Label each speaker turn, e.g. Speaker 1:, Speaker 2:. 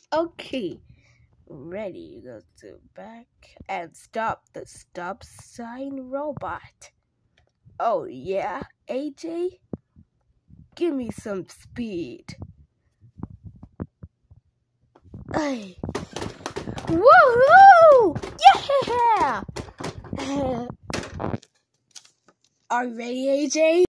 Speaker 1: Okay, ready, go to back and stop the stop sign robot. Oh yeah, AJ? Give me some speed. Ay. Woohoo! Yeah! Are you ready, AJ?